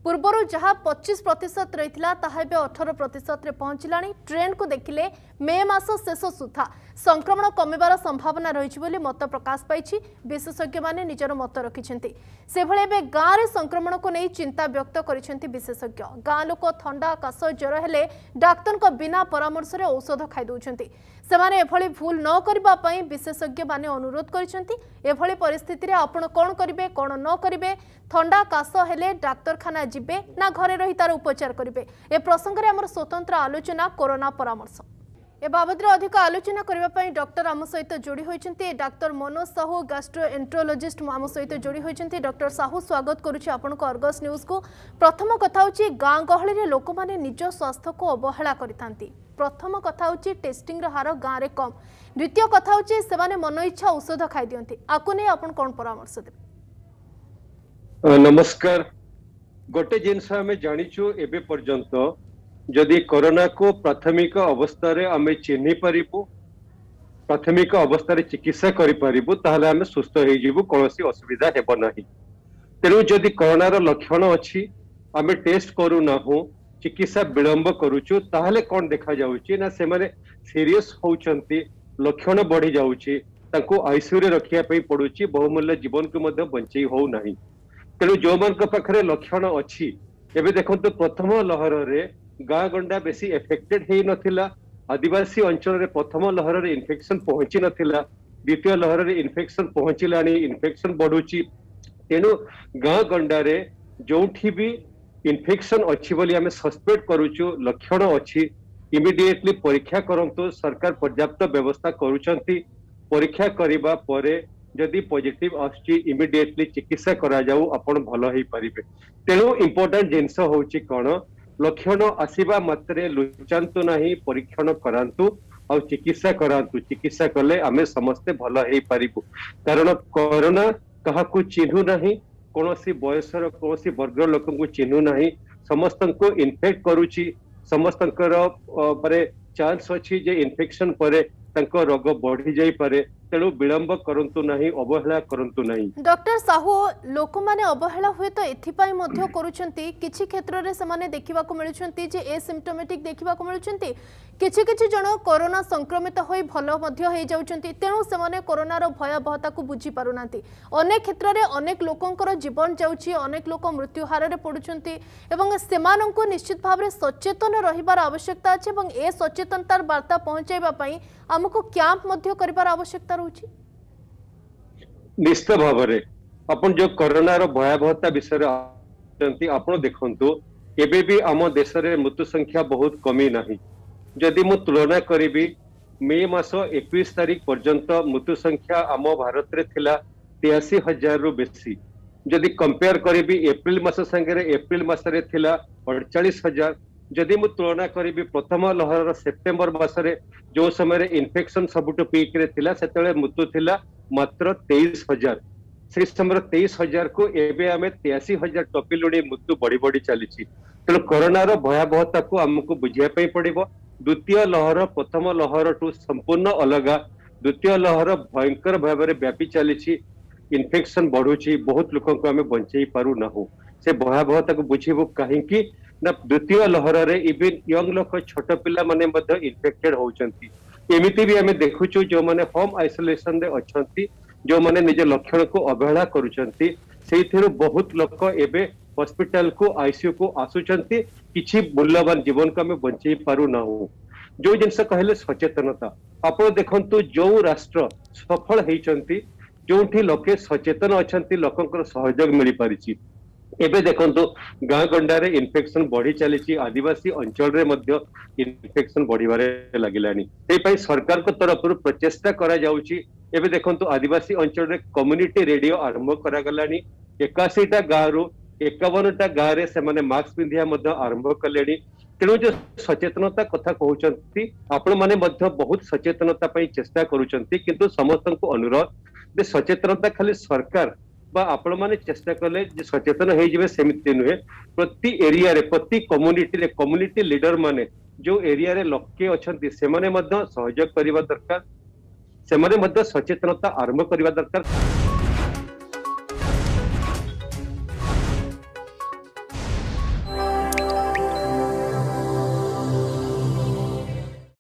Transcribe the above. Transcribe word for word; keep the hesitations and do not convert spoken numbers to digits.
पूर्वर जहाँ पच्चीस प्रतिशत रही है अठर प्रतिशत पहुंचला। ट्रेंड को देखिले मे मास शेष सुधा संक्रमण कमिबार संभावना रही मत प्रकाश पाई। विशेषज्ञ माने निजर मत रखिंट से भले गाँव में संक्रमण को नहीं चिंता व्यक्त कर विशेषज्ञ। गाँ लोक थंडा काश ज्वर हेले डाक्तर बिना परामर्श औषध खाई दौरान सेमाने एभली भूल न करने विशेषज्ञ माने अनुरोध कर परिस्थिति रे आपण कौन करेंगे कौन न करेंगे थंडा काश हेले डाक्तरखाना जिबे ना घरे रही तार उपचार करेंगे। ए प्रसंग में आमर स्वतंत्र आलोचना कोरोना परामर्श ए बाबद अधिक आलोचना करने डॉक्टर आम सहित जोड़ी होती डॉक्टर मनोज साहू गैस्ट्रोएंट्रोलॉजिस्ट आम सहित जोड़ी होती। डॉक्टर साहू स्वागत करुच्ची आपण को अर्गस न्यूज को। प्रथम कथा होची गाँ गहली रे लोक माने निज स्वास्थ्य को अवहेला करितांती। प्रथम कथा होची टेस्टिंग रो हार गाँ रे कम। द्वितीय कथा होची सेमाने मन इच्छा औषध खाई दियंती। आकु नै आपण कोन परामर्श देबे? नमस्कार। गोटे जिनस आमे जानिचु एबे पर्यंत जदि कोरोना को प्राथमिक अवस्था रे आमे चिन्हि परिबु प्राथमिक अवस्था रे चिकित्सा करि परिबु ताहले आमे सुस्थ होई जिवु कोनोसी असुविधा हेबो नाही। तेनु जदि कोरोना रो लक्षण अछि आमे टेस्ट करू ना हो चिकित्सा विलंब करूछु ताहले कोन देखा जाउची ना से माने सीरियस होउचंती लक्षण बढ़ी जाउची ताको आईसीयू रे रखिया पई पडुची बहुमूल्य जीवन को मध्ये बंचई हो नाही। तेनु जो मन को पाखरे लक्षण अछि एबे देखंतु प्रथम लहर रे गाँ गंडा बेसी एफेक्टेड हे नथिला। आदिवासी अंचल रे प्रथम लहर रे इन्फेक्शन पहुंची नथिला। द्वितीय लहर रे इन्फेक्शन पहुंचिलानी इन्फेक्शन बढ़ुची। तेनु गाँ गंडा रे जोठी भी इन्फेक्शन अच्छी बोली आमे सस्पेक्ट करूछु लक्षण अच्छी इमिडिएटली परीक्षा करंतु। सरकार पर्याप्त व्यवस्था करूछंती। परीक्षा करिबा परे जदि पॉजिटिव आछि इमिडिएटली चिकित्सा करा जाऊ आपण भलो हेई परिबे। तेनु इंपोर्टेंट जिंस होउची कोन लक्षण आसीबा मात्रे लुचांतु नाही परीक्षण करांतु और चिकित्सा करांतु। चिकित्सा कले आमे समस्ते भलो हेई परिबु कारण कोरोना काहाकू चिन्हु नाही कोनोसी बयसर कोनोसी वर्ग लोक को चिन्हु नाही समस्त को इन्फेक्ट करूची। समस्तंकर परे चांस अछि जे इन्फेक्शन परे तंको रोग बढ़ी जाई पारे। तेणु विलंब करंतु नाही अवहेला करंतु नाही। डॉक्टर साहू लोक माने अवहेला हुए तो एथिपाई मध्य करूछंती किछि क्षेत्र रे समाने देखिबा को मिलुछंती जे एसिम्प्टोमेटिक देखिबा को मिलुछंती किछि किछि जण कोरोना संक्रमित होई भलो मध्य हे जाउछंती। तेणु समाने कोरोना रो भयावहता को बुझी पारुनांती। अनेक क्षेत्र रे अनेक लोकंकर जीवन जाउछि अनेक लोक मृत्यु हार रे पडुछंती एवं सेमानंको निश्चित भाव रे सचेतन रहिबार आवश्यकता अछि एवं ए सचेतनतार वार्ता पहुंचाइबा पई हमको कैंप मध्य करिबार आवश्यकता रहउछि। निश्चित भाव रे अपन जो कोरोना रो भयावहता विषय रे आपण देखंतु एबे भी आम देश रे मृत्यु संख्या बहुत कमी नाही। जदि मु तुलना करिबी मे मास इक्कीस तारीख पर्यंत मृत्यु संख्या आम भारत रे थिला तिरासी हजार रु बेसी। जदि कंपेयर करिबी एप्रिल मास संगे एप्रिल मास रे थिला अड़तालीस हजार। जदि मु तुलना करिबी प्रथम लहर सेप्टेम्बर मास रे जो समय इन्फेक्शन सबुटो पीक रे थिला सेतले मृत्यु थिला मात्र तेईस हजार। से समय तेईस हजार को एबे आमे तिरासी हजार टपिलुडी मृत्यु बढ़ी बढ़ी चली। तेणु कोरोना रो भयावहता को आमको बुझिया पई पड़िबो। द्वितीय लहर प्रथम लहर टू संपूर्ण अलगा। द्वितीय लहर भयंकर भाव में व्यापी चली इन्फेक्शन बढ़ुची बहुत लोक को आम बंचई पारु ना हो से भयावहता को बुझीबो कहीं ना द्वितीय लहर रे इवन यंग लोक छोट पिला माने मध्य इन्फेक्टेड होउचंती। एमिति भी आमे देखुछु जो माने होम आइसोलेशन रे अछंती जो माने निज लक्षण को अवहेला करूचंती सेइथिरु बहुत लोक एबे हॉस्पिटल को आईसीयू को आसुचंती किछि मूल्यवान जीवन को आमे बंचई पारु ना हो। जो जिनस कहले सचेतनता आपण देखंतु जो राष्ट्र सफल हेइचंती जोठी लोके सचेतन अछंती लोकंकर सहयोग मिली परिछि। एबे देखंतु गाँ गंडारे इन्फेक्शन बढ़ी चली आदिवासी अंचल रे मध्य इन्फेक्शन बढ़िबारे लागिलानी। ए पई सरकार को तरफ प्रचेष्टा करा जाउची। एबे देखंतु आदिवासी अंचल रे कम्युनिटी रेडियो आरंभ करा गलानी। इक्यासी टा गाँ रु इक्यावन टा गाँ रे से माने मास्क पिंधिया मध्य आरंभ कलेनी। तेणु जो सचेतनता कथा कहउचंती आपण माने मध्य बहुत सचेतनता पई चेष्टा करूचंती किंतु समस्त को अनुरोध जे सचेतनता खाली सरकार आपण माने चेष्टा कले जे सचेतन हो जिवे सेमिति नुहे। प्रति एरिया रे प्रति कम्युनिटी रे कम्युनिटी लीडर माने जो एरिया रे लोके अछंती से माने मध्य सहयोग करिवा दरकार से माने मध्य सचेतनता आरंभ करिवा दरकार।